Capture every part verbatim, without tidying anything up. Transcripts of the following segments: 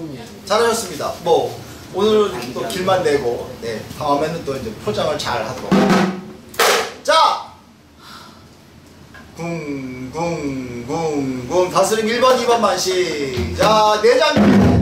잘하셨습니다. 뭐 오늘은 또 길만 내고, 네, 다음에는 또 이제 포장을 잘 하도록. 자, 궁궁궁궁 다스림 일 번 이 번만 시작. 내장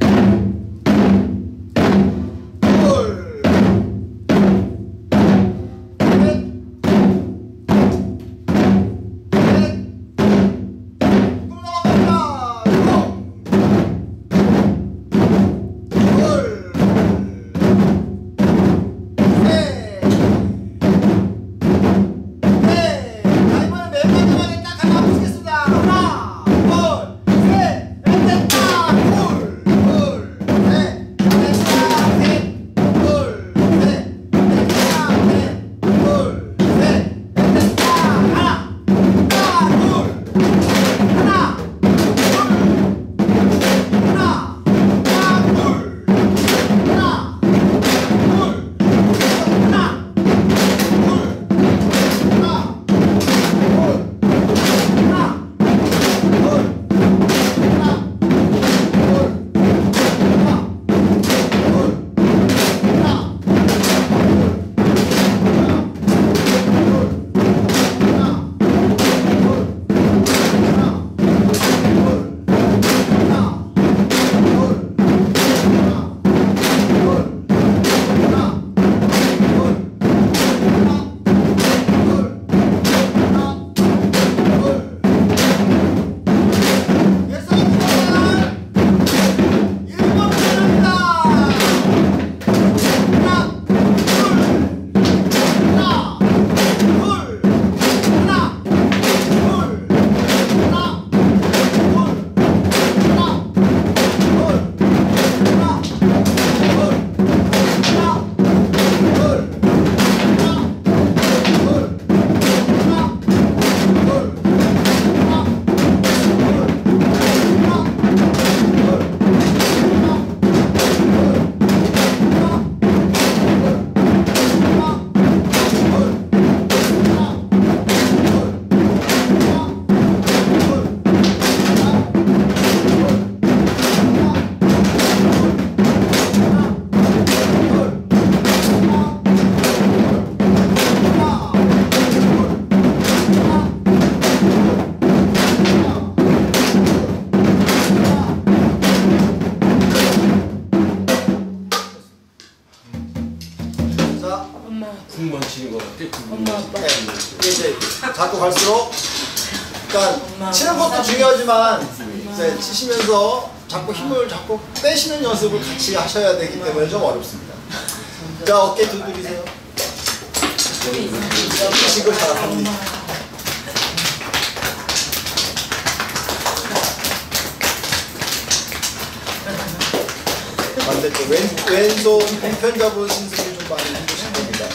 궁만 치는 것 같아. 엄마 아빠. 네. 이제 자꾸 갈수록, 그러니까 치는 것도 중요하지만 이제 치시면서 자꾸 힘을 자꾸 빼시는 연습을 같이 하셔야 되기 때문에 좀 어렵습니다. 자, 어깨 두드리세요. 치고 잘합니다. 반대쪽 왼, 왼손 공편 잡으신 분이 좀 많이 힘드신 겁니다.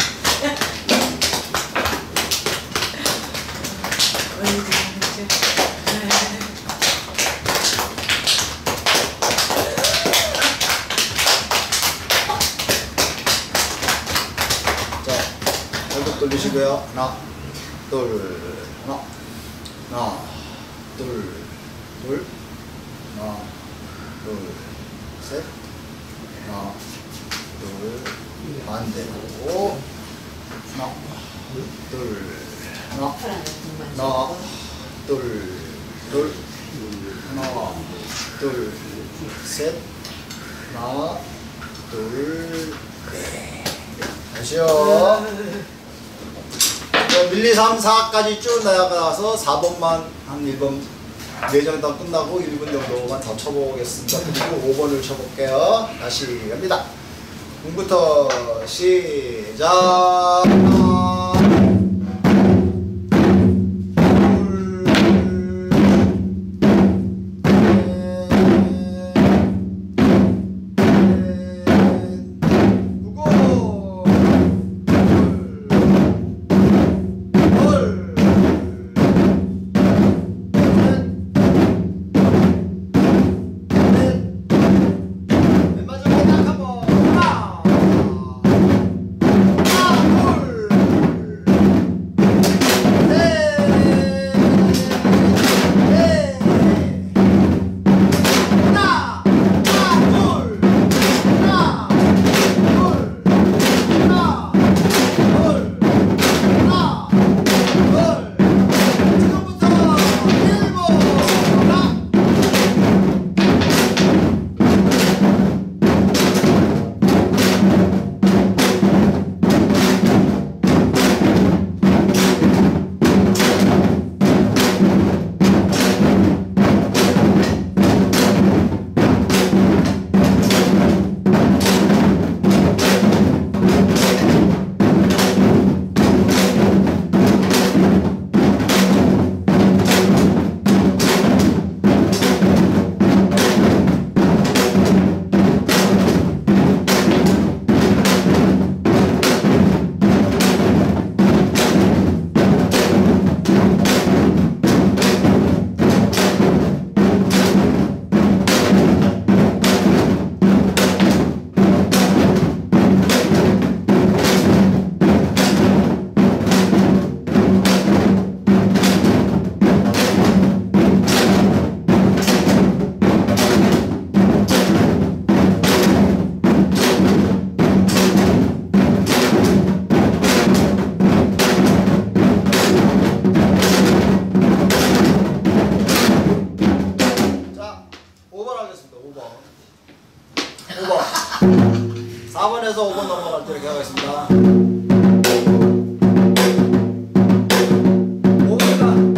자, 얼굴 돌리시고요. 하나, 둘, 하나, 하나, 둘, 둘, 하나, 둘, 셋, 하나, 둘, 반대로, 하나, 둘, 하나, 하나, 둘, 둘, 하나, 둘, 셋, 하나, 둘, 넷. 다시요. 일, 이, 삼, 사까지 쭉 나가서 사 번만 한 일 번 내장 다 끝나고 일 분 정도만 더 쳐보겠습니다. 그리고 오 번을 쳐볼게요. 다시 갑니다. 공부터 시작. 왼 마지막에 딱 한 번. 하나, 하나, 둘. 오 번. 오 번. 사 번에서 오 번 넘어갈 때 이렇게 하겠습니다. 오 번간.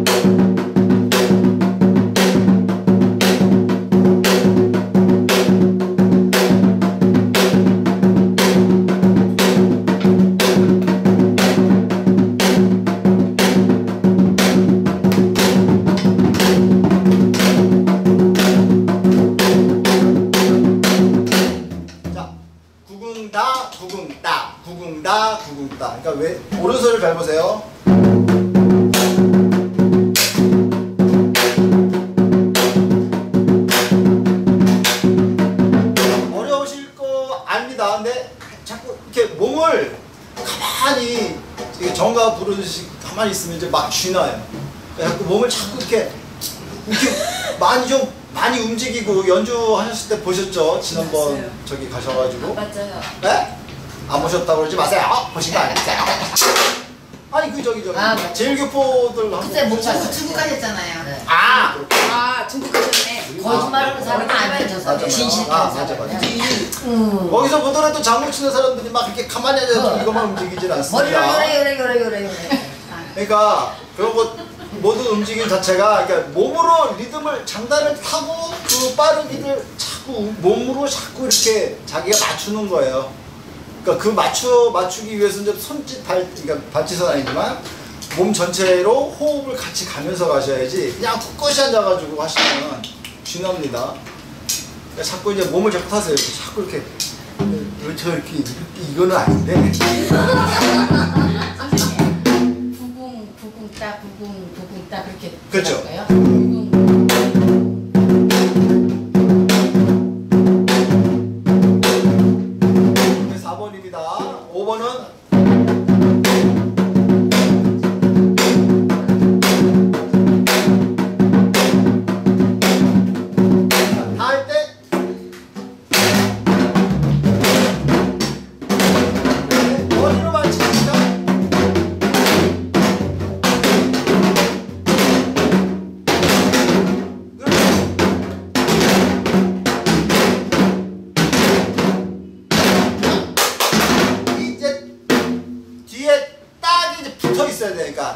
구궁다 구궁따 구궁다 구궁따. 그러니까 왜 오른손을 밟으세요. 어려우실 거 압니다. 근데 자꾸 이렇게 몸을 가만히 정가 부르듯이 가만히 있으면 이제 막 쥐나요. 그러니까 자꾸 몸을 자꾸 이렇게 이렇게 많이 좀 많이 움직이고 연주하셨을 때 보셨죠? 지난번 맞아요. 저기 가셔가지고. 맞아요. 네? 안 보셨다고 그러지 마세요. 보신 거 아니세요? 아니 그 저기 저기 아, 제일교포들 한번 그때 못 보셨어요? 봤어요. 중국 가셨잖아요. 네. 아! 아, 중국 가셨네. 거짓말하는 사람은 안 맞아, 해줘서 맞아. 진실한 아, 맞아, 사람. 맞아. 음. 거기서 보더라도 장구 치는 사람들이 막 이렇게 가만히 앉아서 어. 이것만 움직이질 머리를 않습니다. 요래 요래 요래 요래 요래. 그러니까 그런 것 모든 움직임 자체가 그러니까 몸으로 리듬을 장단을 타고 그 빠르기를 자꾸 몸으로 자꾸 이렇게 자기가 맞추는 거예요. 그러니까 그 맞추 맞추기 위해서 이제 손짓 발 그러니까 발짓은 아니지만 몸 전체로 호흡을 같이 가면서 가셔야지 그냥 꿋꿋이 앉아가지고 하시면 쥐납니다. 그러니까 자꾸 이제 몸을 자꾸 타세요. 자꾸 이렇게 왜 저 이렇게, 이렇게 이거는 아닌데. 부궁 부궁따 부궁 부궁따 그렇게. 그렇죠. 들어갈까요? 부궁. 사 번입니다. 오 번은 다 할 때 머리로 맞히니까 이제 뒤에 딱 이제 붙어 있어야 되니까.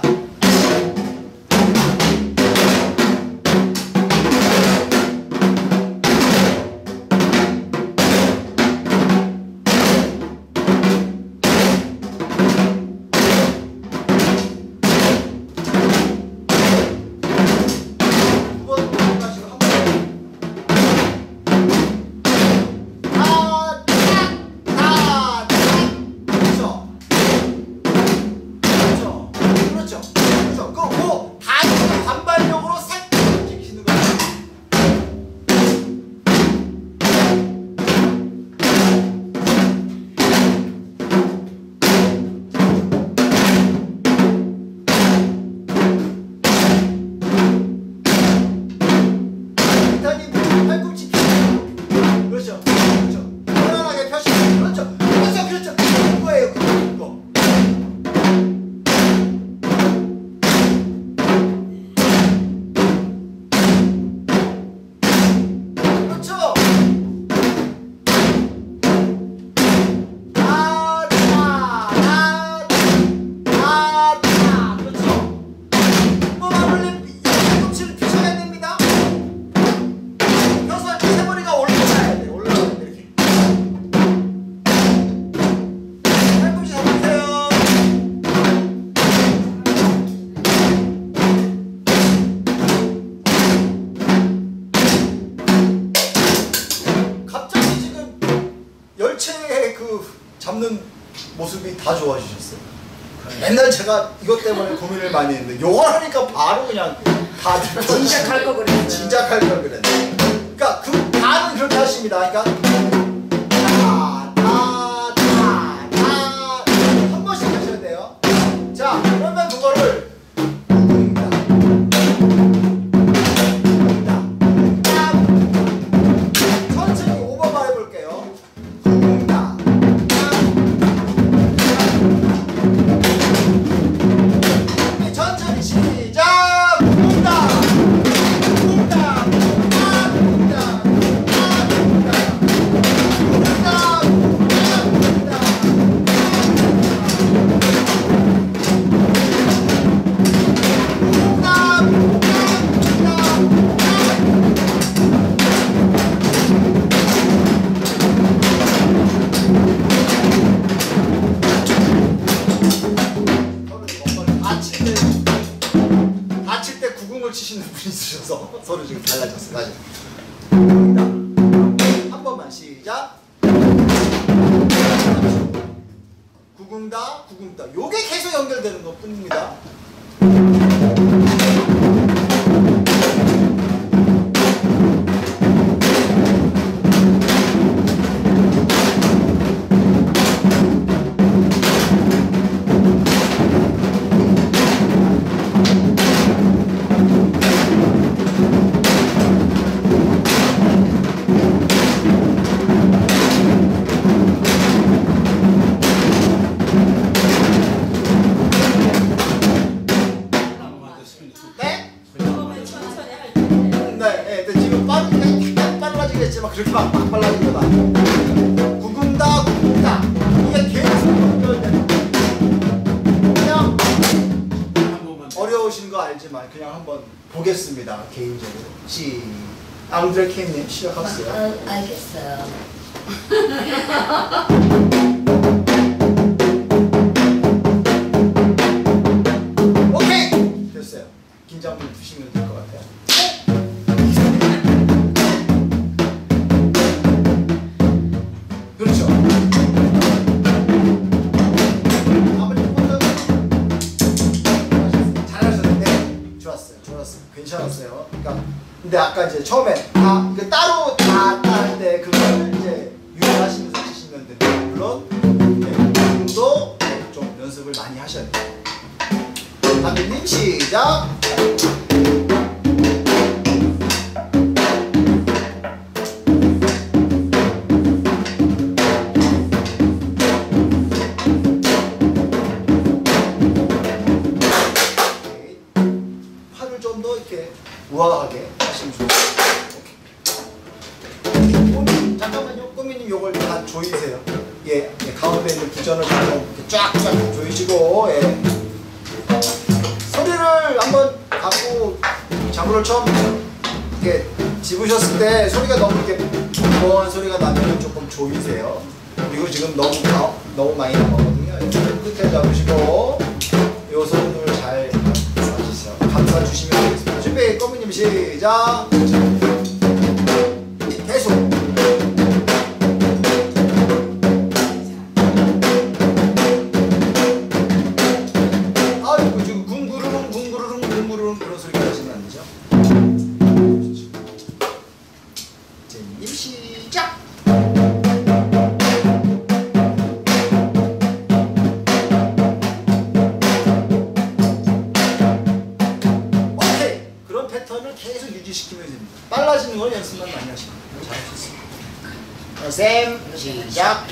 잡는 모습이 다 좋아지셨어요. 맨날 제가 이것 때문에 고민을 많이 했는데 요걸 하니까 바로 그냥 다 진작 할 거 그랬어요. 진작 할 걸 그랬네. 그러니까 그 다는 그렇게 하십니다. 그러니까 다, 다, 다, 다 한 번씩 하셔야 돼요. 자, 그러면 그거를 다, 다, 천천히 오버만 해볼게요. 다, 천천히 시작! 쿵다! 쿵다! 쿵다! 쿵다! 그렇게 막, 막 빨라진 건 아니고 구궁다 구궁다 이게 계속 연결되는 그냥 한 번만. 어려우신 거 알지만 그냥 한번 보겠습니다. 개인적으로 시 앙드레 케이님 시작하세요. 아, 알겠어요. 오케이 됐어요. 긴장을 푸시면 될 것 같아요. 그렇죠. 아무리 한번 잘하셨는데 좋았어요. 좋았어요. 괜찮았어요. 그러니까 근데 아까 이제 처음에 다 그 따로 다 따는데 그걸 이제 유연하시면서 치시면 되는데 물론 지금도 좀 연습을 많이 하셔야 돼요. 박민님 시작. 팔을 좀 더 이렇게 우아하게 하시면 좋습니다. 오케이. 잠깐만요. 꾸미님 요걸 다 조이세요. 예, 예 가운데 있는 부전을 다 이렇게 쫙쫙 조이시고 예. 소리를 한번 갖고 장구를 처음 이렇게 집으셨을 때 소리가 너무 이렇게 무거운 소리가 나면 조금 조이세요. 그리고 지금 너무 가, 너무 많이 나거든요. 끝에 잡으시고 요 손을 잘 감싸주세요. 감싸 주시면 되겠습니다. 준비, 꼬미님 시작. 계속. 아이고 지금 궁구르릉 궁구르릉 궁구르릉 그런 소리가 나시면 안 되죠? 제님 시작. 오케이. 그런 패턴을 계속 유지시키면 됩니다. 빨라지는 건 연습만 많이 하시면 돼요. 잘하셨습니다. 어, 쌤 시작.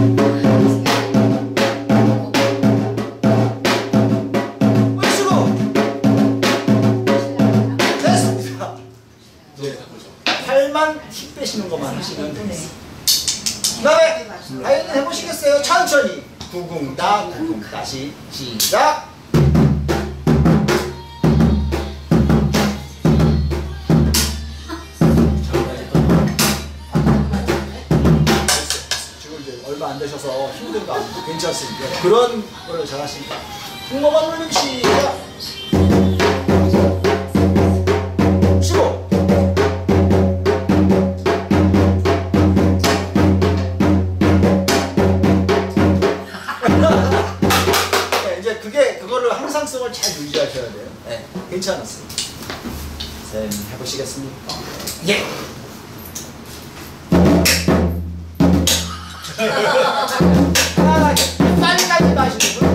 팔만 힘 빼시는 것만 하시면 됩니다. 그 다음에 아이는 해보시겠어요? 천천히 구궁다 구궁 다시 시작. 지금 이제 얼마 안 되셔서 힘든 거 아니고 괜찮습니다. 그런 걸 잘하시니까 궁금한 놀림 시작. 십오. 네, 이제 그게 그거를 항상성을 잘 유지하셔야 돼요. 네, 괜찮았어요. 쌤 해보시겠습니까? 예. 편안하게 빨리 가지 마시고.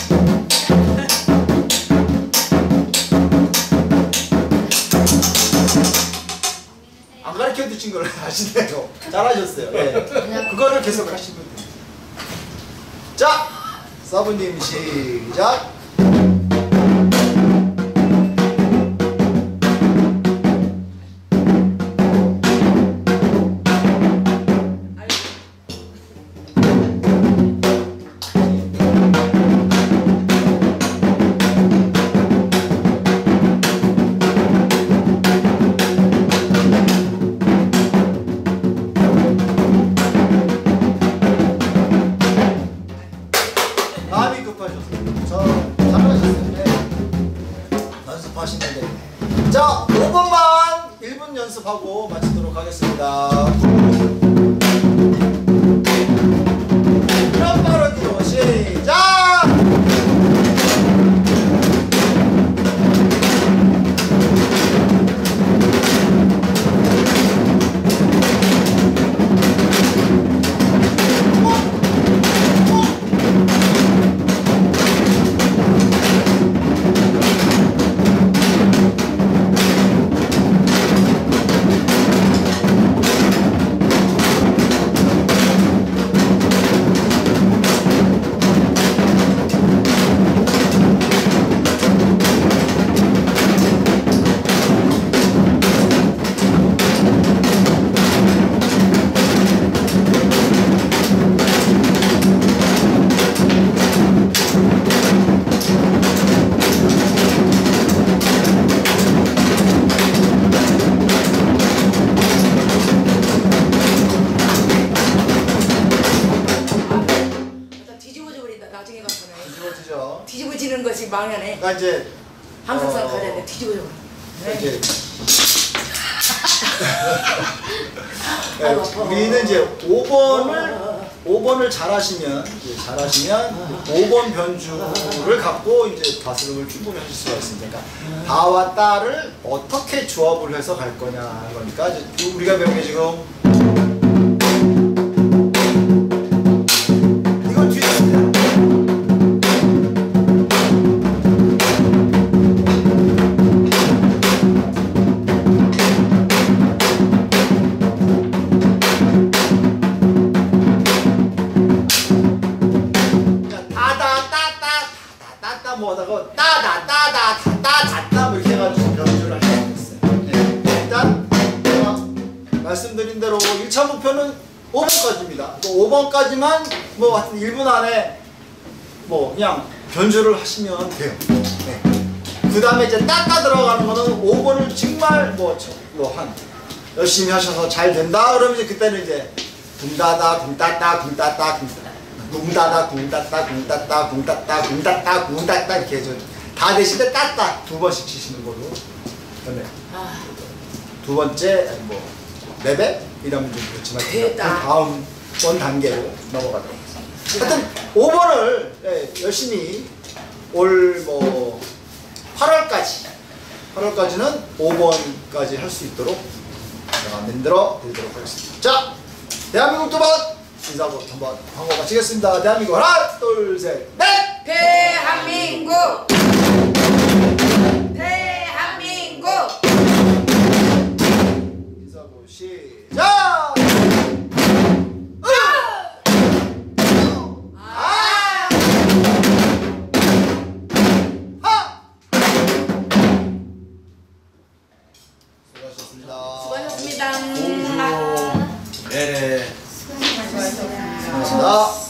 안 가르쳐도 친구를 하시네요. 잘하셨어요. 네. 그거를 계속 하시면 돼요. 자, 서브님 시작. 마음이 급하셨어요. 저 것이 망연해. 그러니까 이제 항상 어, 가야 돼. 뒤집어져. 이제 네, 아이고, 아파. 우리는 이제 오 번을 오 번을 잘하시면 이제 잘하시면 오 번 변주를 갖고 이제 가스름을 충분히 하실 수가 있습니다. 그러니까 다와 따를 어떻게 조합을 해서 갈 거냐 하는 거니까 이제 우리가 배운 게 지금 이건 뒤에 있습니다. 뭐하다가 따다 따다 다다 다다 뭐 이렇게 해가지고 변주를 할 수 있어요. 네. 일단 제가 말씀드린 대로 일 차 목표는 오 번까지입니다. 오 번까지만 뭐 하여튼 일 분 안에 뭐 그냥 변주를 하시면 돼요. 네. 그 다음에 이제 따따 들어가는 거는 오 번을 정말 뭐 한 열심히 하셔서 잘 된다 그러면 이제 그때는 이제 둥다다 둥따따 둥따따 둥따따 궁다다 궁따따 궁따따 궁따따 궁따따 궁따따 이렇게 해서 다 대신에 따따 두 번씩 치시는 걸로. 그다음에 두 번째 뭐 레벨 이러면 좀 그렇지만 그 다음 번 단계로 넘어가도록 하겠습니다. 하여튼 오 번을 네, 열심히 올 뭐 팔월까지 팔월까지는 오 번까지 할 수 있도록 제가 만들어 드리도록 하겠습니다. 자, 대한민국 두 번 인사하고 한번 광고 마치겠습니다. 대한민국 하나 둘 셋 넷. 대한민국 대한민국 인사하고 시작. 수고하셨습니다. 공주 내래 고맙습니다.